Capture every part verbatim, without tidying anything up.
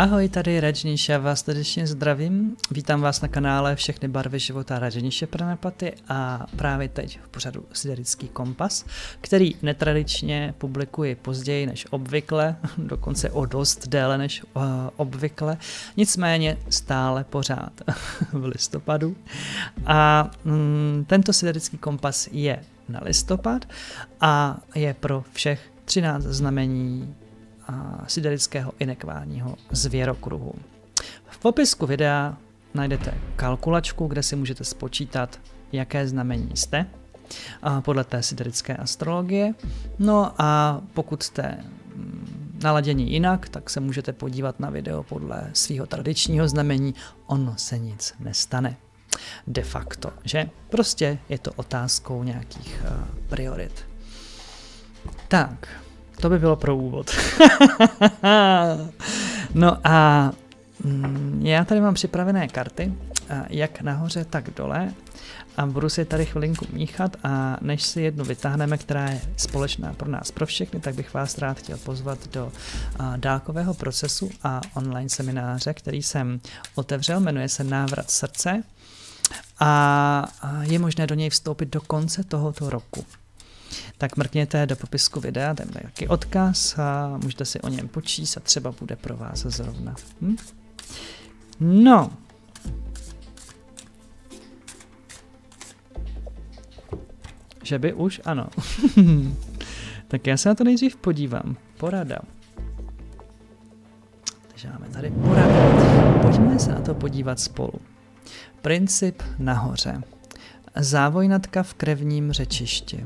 Ahoj, tady Rajnish, já vás srdečně zdravím. Vítám vás na kanále Všechny barvy života Rajnishe Pranapaty a právě teď v pořadu Siderický kompas, který netradičně publikuji později než obvykle, dokonce o dost déle než uh, obvykle, nicméně stále pořád v listopadu. A mm, tento Siderický kompas je na listopad a je pro všech třináct znamení siderického inekvárního zvěrokruhu. V popisku videa najdete kalkulačku, kde si můžete spočítat, jaké znamení jste podle té siderické astrologie. No a pokud jste naladěni jinak, tak se můžete podívat na video podle svého tradičního znamení. Ono se nic nestane. De facto, že? Prostě je to otázkou nějakých uh, priorit. Tak. To by bylo pro úvod. No a já tady mám připravené karty, jak nahoře, tak dole. A budu si tady chvilinku míchat a než si jednu vytáhneme, která je společná pro nás, pro všechny, tak bych vás rád chtěl pozvat do dálkového procesu a online semináře, který jsem otevřel, jmenuje se Návrat srdce a je možné do něj vstoupit do konce tohoto roku. Tak mrkněte do popisku videa, tam je taky odkaz a můžete si o něm počíst a třeba bude pro vás zrovna. Hm? No. Že by už? Ano. Tak já se na to nejdřív podívám. Porada. Takže máme tady poradu. Pojďme se na to podívat spolu. Princip nahoře. Závojnatka v krevním řečišti.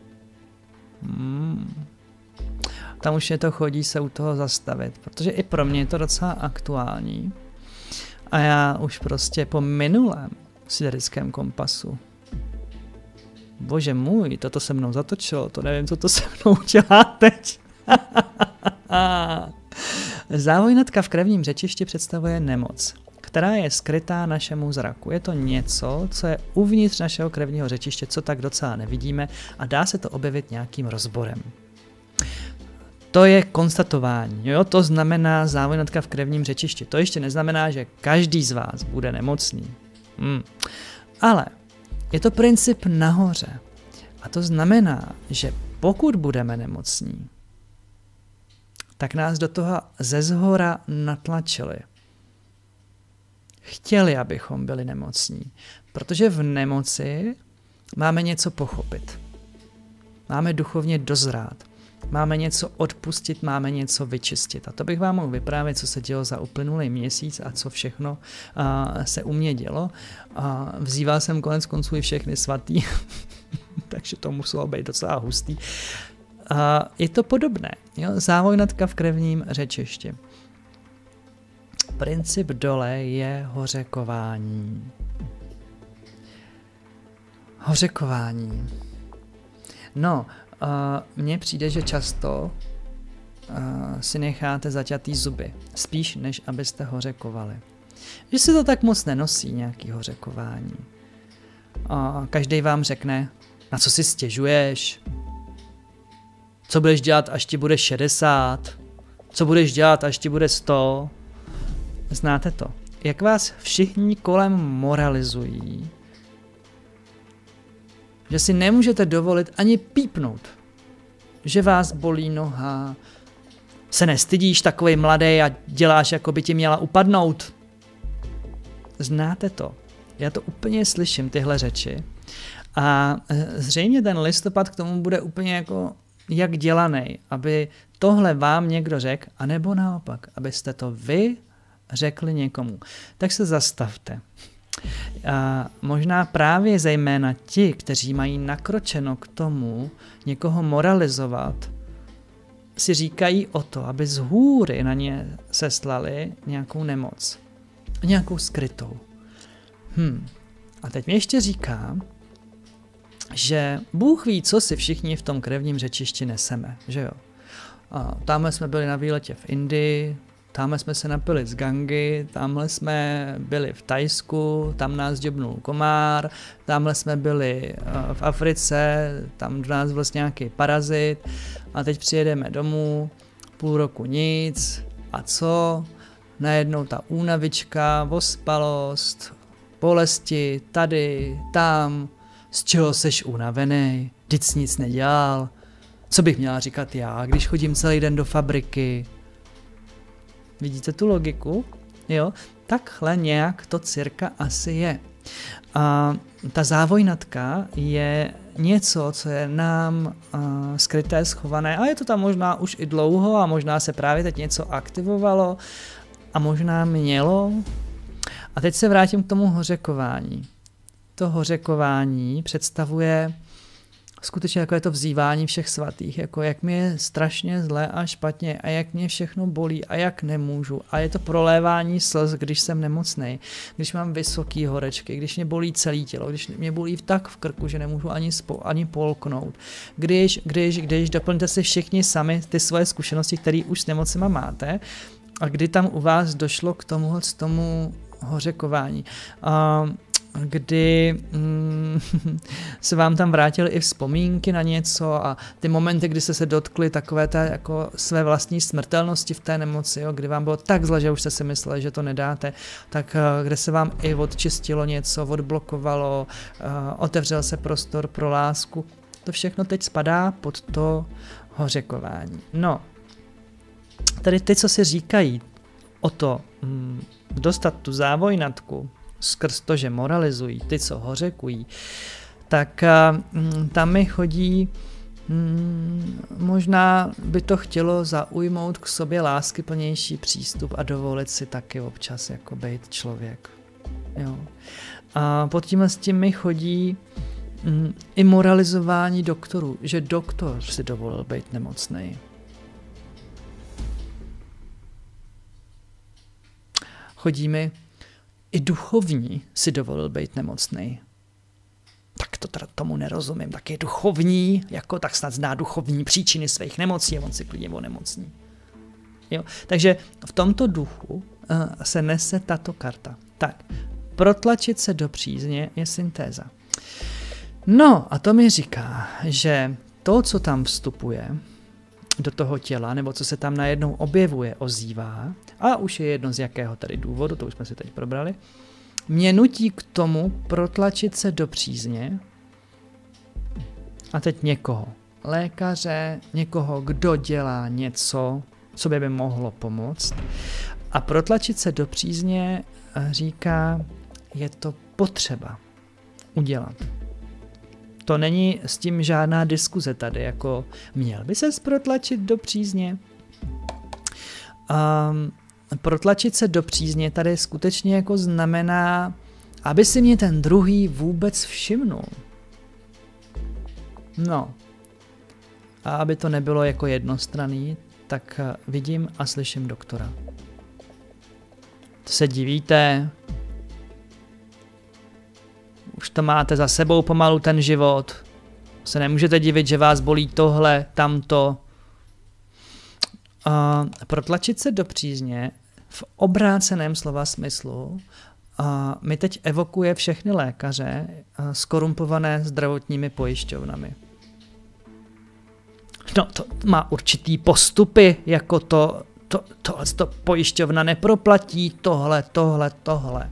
Hmm. Tam už je to chodí se u toho zastavit, protože i pro mě je to docela aktuální. A já už prostě po minulém siderickém kompasu. Bože můj, toto se mnou zatočilo, to nevím, co to se mnou dělá teď. Závojnatka v krevním řečišti představuje nemoc, která je skrytá našemu zraku. Je to něco, co je uvnitř našeho krevního řečiště, co tak docela nevidíme a dá se to objevit nějakým rozborem. To je konstatování, jo? To znamená závojnatka v krevním řečišti. To ještě neznamená, že každý z vás bude nemocný. Hmm. Ale je to princip nahoře. A to znamená, že pokud budeme nemocní, tak nás do toho ze zhora natlačili. Chtěli, abychom byli nemocní, protože v nemoci máme něco pochopit. Máme duchovně dozrát. Máme něco odpustit, máme něco vyčistit. A to bych vám mohl vyprávět, co se dělo za uplynulý měsíc a co všechno uh, se u mě dělo. Uh, vzýval jsem konec konců i všechny svatý, takže to muselo být docela hustý. Uh, je to podobné. Jo? Závojnatka v krevním řečišti. Princip dole je hořekování. Hořekování. No, uh, mně přijde, že často uh, si necháte zaťatý zuby, spíš než abyste hořekovali. Že se to tak moc nenosí, nějaký hořekování. Uh, každý vám řekne, na co si stěžuješ, co budeš dělat, až ti bude šedesát, co budeš dělat, až ti bude sto. Znáte to? Jak vás všichni kolem moralizují, že si nemůžete dovolit ani pípnout, že vás bolí noha, se nestydíš takovej mladý a děláš, jako by ti měla upadnout. Znáte to? Já to úplně slyším, tyhle řeči. A zřejmě ten listopad k tomu bude úplně jako jak dělanej, aby tohle vám někdo řekl, anebo naopak, abyste to vy řekli někomu. Tak se zastavte. A možná právě zejména ti, kteří mají nakročeno k tomu někoho moralizovat, si říkají o to, aby z hůry na ně seslali nějakou nemoc. Nějakou skrytou. Hm. A teď mi ještě říká, že Bůh ví, co si všichni v tom krevním řečišti neseme, že jo? A tamhle jsme byli na výletě v Indii, tamhle jsme se napili z Gangy, tamhle jsme byli v Thajsku, tam nás děbnul komár, tamhle jsme byli v Africe, tam do nás vlastně nějaký parazit a teď přijedeme domů, půl roku nic a co? najednou ta únavička, ospalost, bolesti, tady, tam, z čeho seš unavený, vždyť jsi nic nedělal, co bych měla říkat já, když chodím celý den do fabriky. Vidíte tu logiku? Jo, takhle nějak to cirka asi je. A ta závojnatka je něco, co je nám uh, skryté, schované a je to tam možná už i dlouho a možná se právě teď něco aktivovalo a možná mělo. A teď se vrátím k tomu hořekování. To hořekování představuje skutečně jako je to vzývání všech svatých, jako jak mi je strašně zlé a špatně a jak mě všechno bolí a jak nemůžu. A je to prolévání slz, když jsem nemocnej, když mám vysoký horečky, když mě bolí celé tělo, když mě bolí tak v krku, že nemůžu ani, spo, ani polknout. Když, když, když doplňte si všichni sami ty svoje zkušenosti, které už s nemocema máte a kdy tam u vás došlo k tomuhle z tomu hořekování. Uh, kdy mm, se vám tam vrátily i vzpomínky na něco a ty momenty, kdy jste se dotkli takové té jako své vlastní smrtelnosti v té nemoci, jo, kdy vám bylo tak zle, že už jste si mysleli, že to nedáte, tak kde se vám i odčistilo něco, odblokovalo, uh, otevřel se prostor pro lásku. To všechno teď spadá pod to hořekování. No, tady ty, co si říkají o to mm, dostat tu závojnatku, skrz to, že moralizují, ty, co hořekují, tak mm, tam mi chodí, mm, možná by to chtělo zaujmout k sobě láskyplnější přístup a dovolit si taky občas jako být člověk. Jo. A pod tímhle s tím mi chodí mm, i moralizování doktorů, že doktor si dovolil být nemocnej. Chodí mi i duchovní si dovolil být nemocnej. Tak to teda tomu nerozumím. Tak je duchovní, jako tak snad zná duchovní příčiny svých nemocí a on si klidně onemocní. Jo? Takže v tomto duchu uh, se nese tato karta. Tak, protlačit se do přízně je syntéza. No a to mi říká, že to, co tam vstupuje do toho těla, nebo co se tam najednou objevuje, ozývá, a už je jedno z jakého tady důvodu, to už jsme si teď probrali, mě nutí k tomu protlačit se do přízně a teď někoho, lékaře, někoho, kdo dělá něco, co by mi mohlo pomoct a protlačit se do přízně říká, je to potřeba udělat. To není s tím žádná diskuze tady, jako měl by ses protlačit do přízně. Um, protlačit se do přízně tady skutečně jako znamená, aby si mě ten druhý vůbec všimnul. No. A aby to nebylo jako jednostranný, tak vidím a slyším doktora. To se divíte, už to máte za sebou pomalu ten život. Se nemůžete divit, že vás bolí tohle, tamto. Uh, protlačit se do přízně v obráceném slova smyslu uh, mi teď evokuje všechny lékaře uh, skorumpované zdravotními pojišťovnami. No to má určitý postupy, jako to, to, tohle to pojišťovna neproplatí, tohle, tohle, tohle.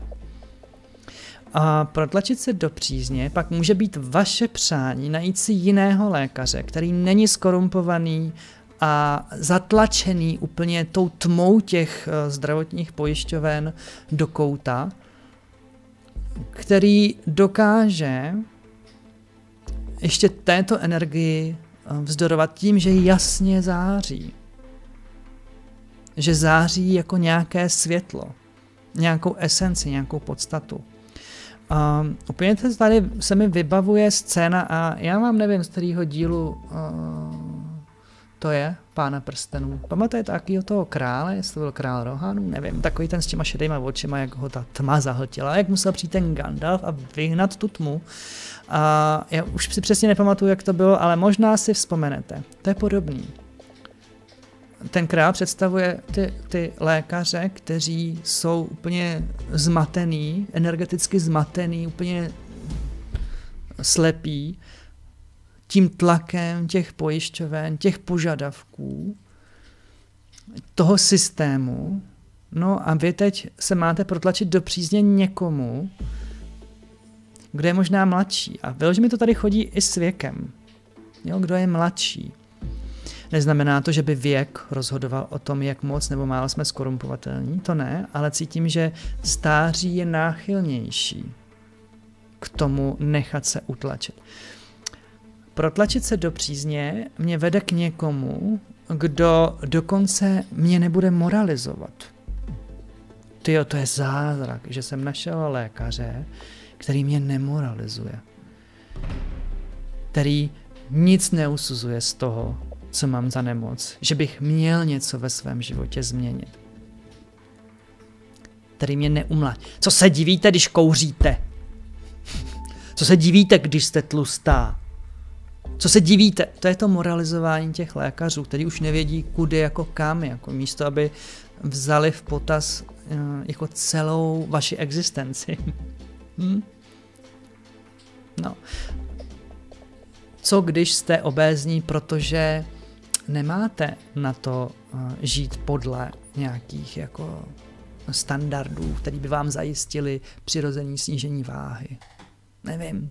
A protlačit se do přízně pak může být vaše přání najít si jiného lékaře, který není skorumpovaný a zatlačený úplně tou tmou těch zdravotních pojišťoven do kouta, který dokáže ještě této energii vzdorovat tím, že jasně září. Že září jako nějaké světlo, nějakou esenci, nějakou podstatu. Um, úplně tady se mi vybavuje scéna a já vám nevím, z kterého dílu uh, to je, Pána prstenů. Pamatujete takového toho krále, jestli to byl král Rohanů, nevím, takový ten s těma šedýma očima, jak ho ta tma zahltila, jak musel přijít ten Gandalf a vyhnat tu tmu. A já už si přesně nepamatuju, jak to bylo, ale možná si vzpomenete. To je podobný. Ten král představuje ty, ty lékaře, kteří jsou úplně zmatený, energeticky zmatený, úplně slepí tím tlakem těch pojišťoven, těch požadavků, toho systému, No a vy teď se máte protlačit do přízně někomu, kdo je možná mladší. A vyloženě mi to tady chodí i s věkem. Jo, kdo je mladší. Neznamená to, že by věk rozhodoval o tom, jak moc nebo málo jsme skorumpovatelní, to ne, ale cítím, že stáří je náchylnější k tomu nechat se utlačit. Protlačit se do přízně mě vede k někomu, kdo dokonce mě nebude moralizovat. Tyjo, to je zázrak, že jsem našel lékaře, který mě nemoralizuje. Který nic neusuzuje z toho, co mám za nemoc, že bych měl něco ve svém životě změnit. Který mě neumlá. Co se divíte, když kouříte? Co se divíte, když jste tlustá? Co se divíte? To je to moralizování těch lékařů, kteří už nevědí, kudy jako kam, jako místo, aby vzali v potaz jako celou vaši existenci. hm? No. Co když jste obézní, protože nemáte na to uh, žít podle nějakých jako standardů, které by vám zajistili přirozené snížení váhy? Nevím.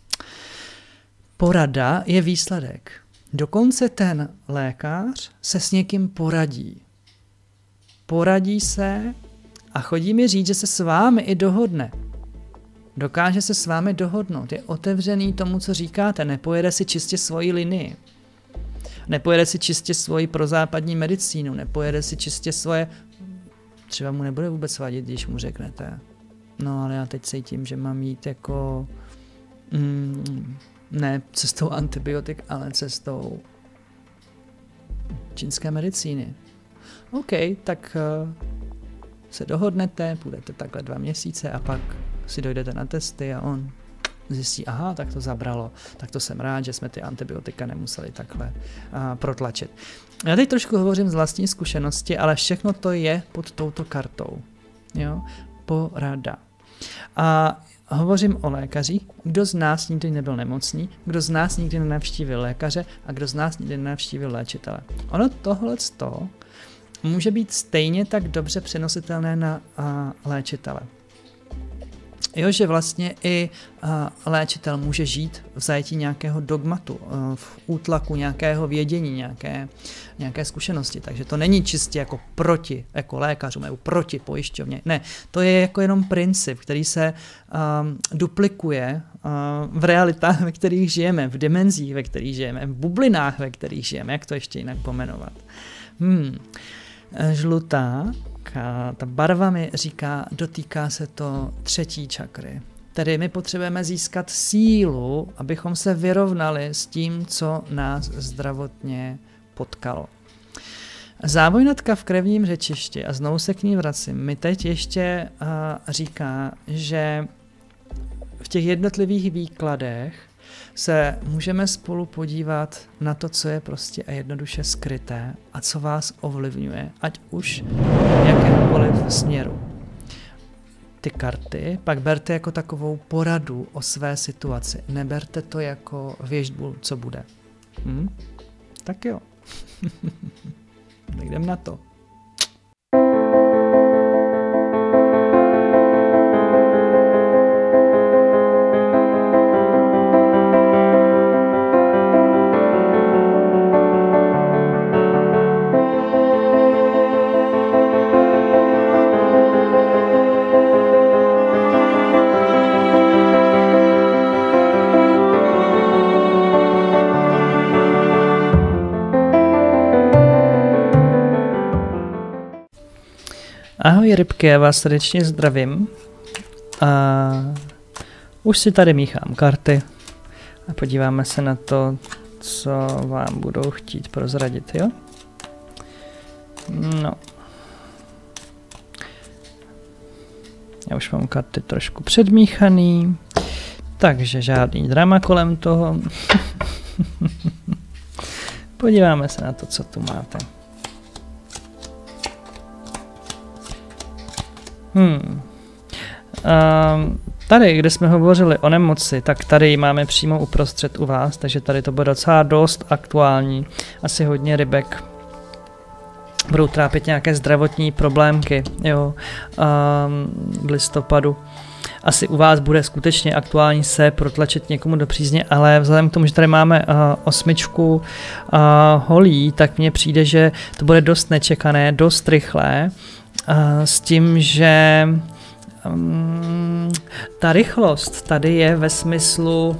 Porada je výsledek. Dokonce ten lékař se s někým poradí. Poradí se a chodí mi říct, že se s vámi i dohodne. Dokáže se s vámi dohodnout, je otevřený tomu, co říkáte, nepojede si čistě svoji linii. Nepojede si čistě svoji prozápadní medicínu, nepojede si čistě svoje... Třeba mu nebude vůbec vadit, když mu řeknete. No ale já teď cítím, že mám jít jako... Mm, ne cestou antibiotik, ale cestou čínské medicíny. OK, tak uh, se dohodnete, budete takhle dva měsíce a pak si dojdete na testy a on zjistí, aha, tak to zabralo, tak to jsem rád, že jsme ty antibiotika nemuseli takhle uh, protlačit. Já teď trošku hovořím z vlastní zkušenosti, ale všechno to je pod touto kartou. Jo? Porada. A hovořím o lékařích, kdo z nás nikdy nebyl nemocný, kdo z nás nikdy nenavštívil lékaře a kdo z nás nikdy nenavštívil léčitele. Ono tohleto může být stejně tak dobře přenositelné na uh, léčitele. Jo, že vlastně i uh, léčitel může žít v zajetí nějakého dogmatu, uh, v útlaku nějakého vědění, nějaké, nějaké zkušenosti. Takže to není čistě jako proti jako lékařům nebo proti pojišťovně. Ne, to je jako jenom princip, který se um, duplikuje uh, v realitách, ve kterých žijeme, v dimenzích, ve kterých žijeme, v bublinách, ve kterých žijeme. Jak to ještě jinak pomenovat? Hmm. Žlutá, ta barva mi říká, dotýká se to třetí čakry. Tedy my potřebujeme získat sílu, abychom se vyrovnali s tím, co nás zdravotně potkalo. Závojnatka v krevním řečišti, a znovu se k ní vracím, mi teď ještě uh, říká, že v těch jednotlivých výkladech se můžeme spolu podívat na to, co je prostě a jednoduše skryté a co vás ovlivňuje, ať už v jakémkoliv směru. Ty karty pak berte jako takovou poradu o své situaci. Neberte to jako věštbu, co bude. Hm? Tak jo. Tak jdem na to. Ahoj rybky, já vás srdečně zdravím. A už si tady míchám karty a podíváme se na to, co vám budou chtít prozradit, jo? No. Já už mám karty trošku předmíchaný, takže žádný drama kolem toho. Podíváme se na to, co tu máte. Hmm. Um, tady, kde jsme hovořili o nemoci, tak tady ji máme přímo uprostřed u vás, takže tady to bude docela dost aktuální. Asi hodně rybek budou trápit nějaké zdravotní problémky, jo, um, v listopadu. Asi u vás bude skutečně aktuální se protlačit někomu do přízně, ale vzhledem k tomu, že tady máme uh, osmičku uh, holí, tak mně přijde, že to bude dost nečekané, dost rychlé, uh, s tím, že um, ta rychlost tady je ve smyslu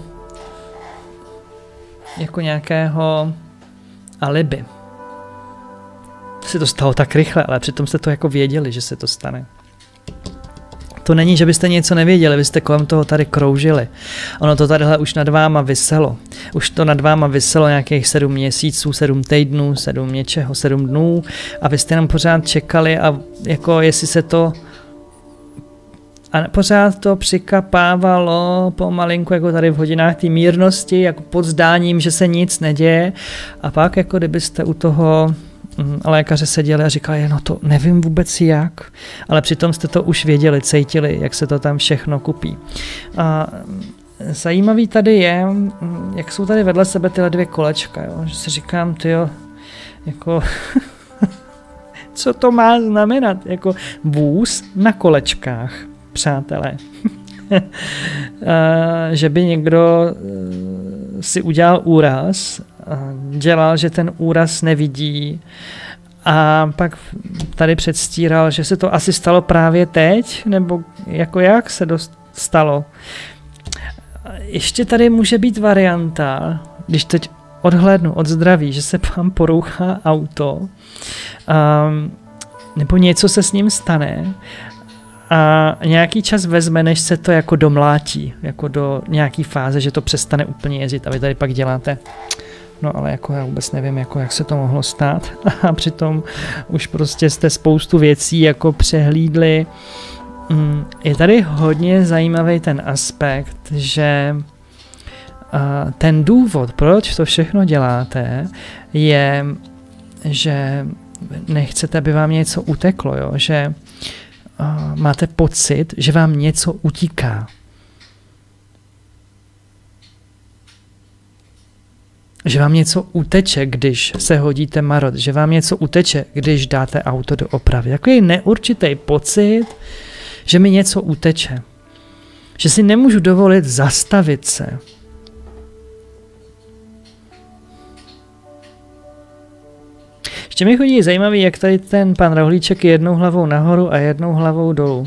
jako nějakého alibi. Se to stalo tak rychle, ale přitom jste to jako věděli, že se to stane. To není, že byste něco nevěděli, vy jste kolem toho tady kroužili. Ono to tadyhle už nad váma viselo. Už to nad váma viselo nějakých sedm měsíců, sedm týdnů, sedm něčeho, sedm dnů a vy jste jenom pořád čekali a jako jestli se to a pořád to přikapávalo pomalinku, jako tady v hodinách té mírnosti, jako pod zdáním, že se nic neděje a pak jako kdybyste u toho lékaře seděli a říkali, no to nevím vůbec jak, ale přitom jste to už věděli, cítili, jak se to tam všechno kupí. A zajímavý tady je, jak jsou tady vedle sebe tyhle dvě kolečka, jo? Že si říkám, tyjo, jako co to má znamenat, jako vůz na kolečkách, přátelé. Že by někdo si udělal úraz, dělal, že ten úraz nevidí a pak tady předstíral, že se to asi stalo právě teď, nebo jako jak se dost stalo. Ještě tady může být varianta, když teď odhlédnu od zdraví, že se vám porouchá auto, um, nebo něco se s ním stane a nějaký čas vezme, než se to jako domlátí, jako do nějaký fáze, že to přestane úplně jezdit a vy tady pak děláte. No ale jako já vůbec nevím, jako jak se to mohlo stát a přitom už prostě jste spoustu věcí jako přehlídli. Je tady hodně zajímavý ten aspekt, že ten důvod, proč to všechno děláte, je, že nechcete, aby vám něco uteklo, jo? Že máte pocit, že vám něco utíká. Že vám něco uteče, když se hodíte marod, že vám něco uteče, když dáte auto do opravy. Takový neurčitý pocit, že mi něco uteče. Že si nemůžu dovolit zastavit se. Ještě mi chodí zajímavý, jak tady ten pan Rohlíček je jednou hlavou nahoru a jednou hlavou dolů.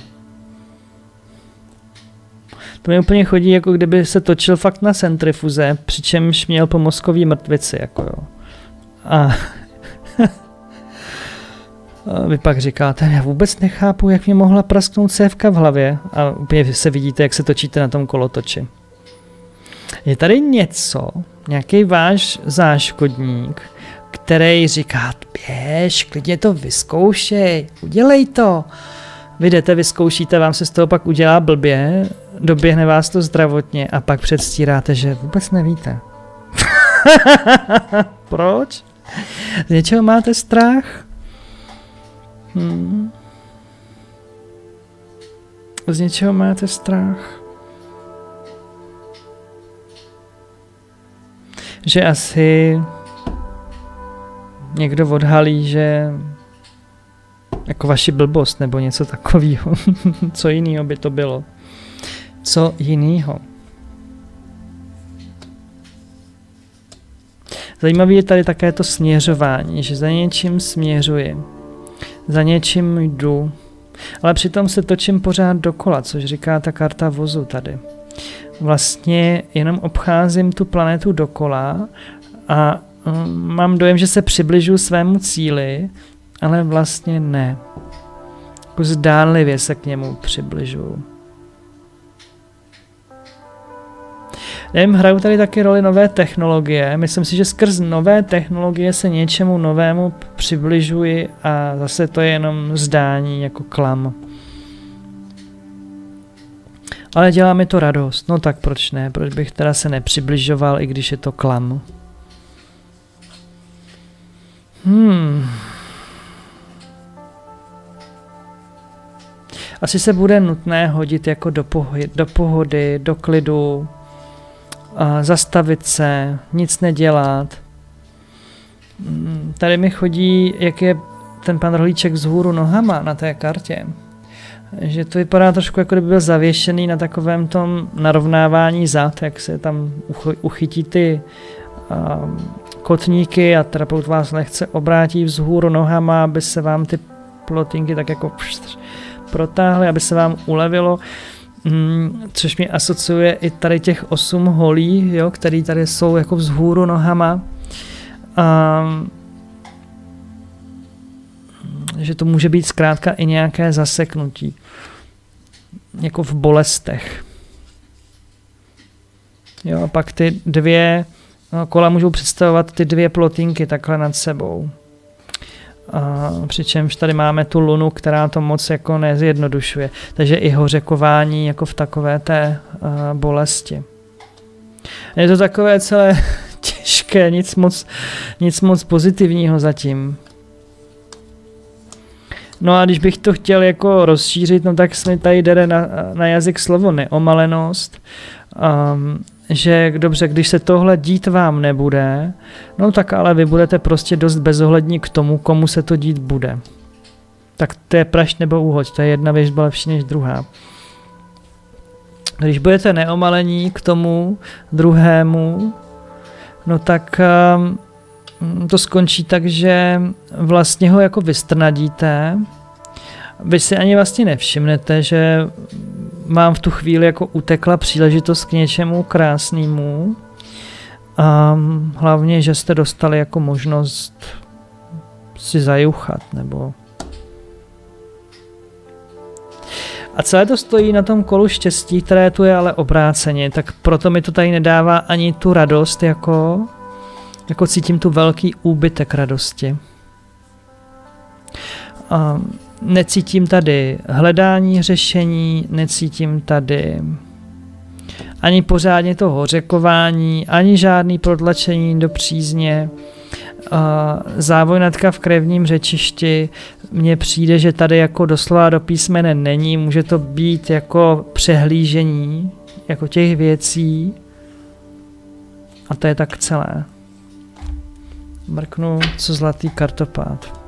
To mi úplně chodí, jako kdyby se točil fakt na centrifuze, přičemž měl po mozkový mrtvici, jako jo. A, a vy pak říkáte, já vůbec nechápu, jak mě mohla prasknout cévka v hlavě. A úplně se vidíte, jak se točíte na tom kolotoči. Je tady něco, nějaký váš záškodník, který říká, běž, klidně to vyzkoušej, udělej to. Vy jdete, vyzkoušíte, vám se z toho pak udělá blbě, doběhne vás to zdravotně a pak předstíráte, že vůbec nevíte. Proč? Z něčeho máte strach? Hmm. Z něčeho máte strach? Že asi někdo odhalí, že jako vaši blbost nebo něco takového. Co jiného by to bylo? Co jiného? Zajímavé je tady také to směřování, že za něčím směřuji, za něčím jdu, ale přitom se točím pořád dokola, což říká ta karta vozu tady. Vlastně jenom obcházím tu planetu dokola a um, mám dojem, že se přibližuji svému cíli, ale vlastně ne. Jako zdánlivě se k němu přibližuju. Nevím, hrajou tady taky roli nové technologie. Myslím si, že skrz nové technologie se něčemu novému přibližuji a zase to je jenom zdání jako klam. Ale dělá mi to radost. No tak proč ne? Proč bych teda se nepřibližoval, i když je to klam? Hmm... Asi se bude nutné hodit jako do pohody, do, pohody, do klidu, a zastavit se, nic nedělat. Tady mi chodí, jak je ten pan rohlíček vzhůru nohama na té kartě, že to vypadá trošku, jako kdyby byl zavěšený na takovém tom narovnávání zad, jak se tam uchytí ty um, kotníky a terapeut vás lehce obrátí vzhůru nohama, aby se vám ty plotinky tak jako pšt, protáhly, aby se vám ulevilo. Hmm, což mi asociuje i tady těch osm holí, jo, který tady jsou jako vzhůru nohama. Um, že to může být zkrátka i nějaké zaseknutí. Jako v bolestech. Jo, a pak ty dvě no, kola můžou představovat ty dvě plotinky takhle nad sebou. A přičemž tady máme tu lunu, která to moc jako nezjednodušuje. Takže i hořekování jako v takové té uh, bolesti. Je to takové celé těžké, nic moc, nic moc pozitivního zatím. No a když bych to chtěl jako rozšířit, no tak jsme tady jde na, na jazyk slovo neomalenost. Um, že dobře, když se tohle dít vám nebude, no tak ale vy budete prostě dost bezohlední k tomu, komu se to dít bude. Tak to je prašť nebo úhoď, to je jedna věc byla lepší než druhá. Když budete neomalení k tomu druhému, no tak um, to skončí tak, že vlastně ho jako vystrnadíte. Vy si ani vlastně nevšimnete, že vám v tu chvíli jako utekla příležitost k něčemu krásnému. A hlavně, že jste dostali jako možnost si zajuchat, nebo... A celé to stojí na tom kolu štěstí, které tu je ale obráceně, tak proto mi to tady nedává ani tu radost, jako, jako cítím tu velký úbytek radosti. A necítím tady hledání řešení, necítím tady ani pořádně to hořekování, ani žádný protlačení do přízně. Závojnatka v krevním řečišti, mně přijde, že tady jako doslova do písmene není, může to být jako přehlížení jako těch věcí a to je tak celé. Mrknu, co zlatý kartopád.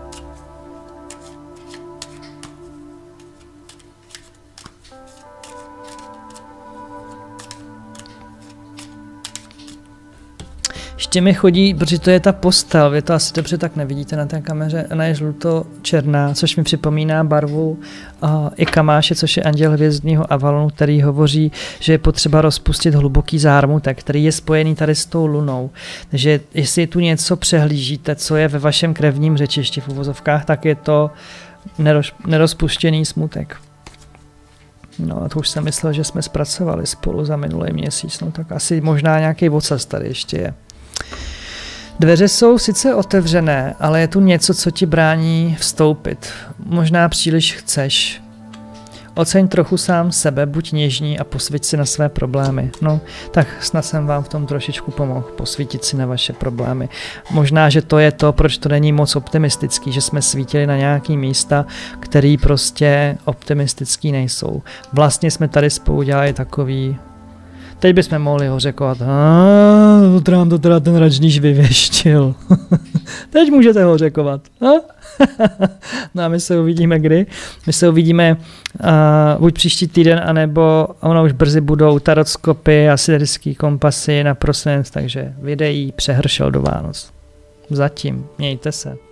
Ještě mi chodí, protože to je ta postel, vy to asi dobře tak nevidíte na té kameře, ona je žluto-černá, což mi připomíná barvu uh, i Kamáše, což je anděl hvězdního Avalonu, který hovoří, že je potřeba rozpustit hluboký zármutek, který je spojený tady s tou lunou. Takže jestli tu něco přehlížíte, co je ve vašem krevním řečišti v uvozovkách, tak je to neroz, nerozpuštěný smutek. No a to už jsem myslel, že jsme zpracovali spolu za minulý měsíc, no tak asi možná nějaký ocas tady ještě je. Dveře jsou sice otevřené, ale je tu něco, co ti brání vstoupit. Možná příliš chceš. Oceň trochu sám sebe, buď něžní a posvěť si na své problémy. No, tak snad jsem vám v tom trošičku pomohl, posvítit si na vaše problémy. Možná, že to je to, proč to není moc optimistický, že jsme svítili na nějaký místa, který prostě optimistický nejsou. Vlastně jsme tady spolu dělali takový... Teď bychom mohli ho řekovat, to nám to teda ten račníš vyvěštil. Teď můžete ho řekovat. No a my se uvidíme kdy. My se uvidíme uh, buď příští týden, anebo ono už brzy budou tarotskopy a siderský kompasy na prosinec, takže videí přehršel do Vánoc. Zatím, mějte se.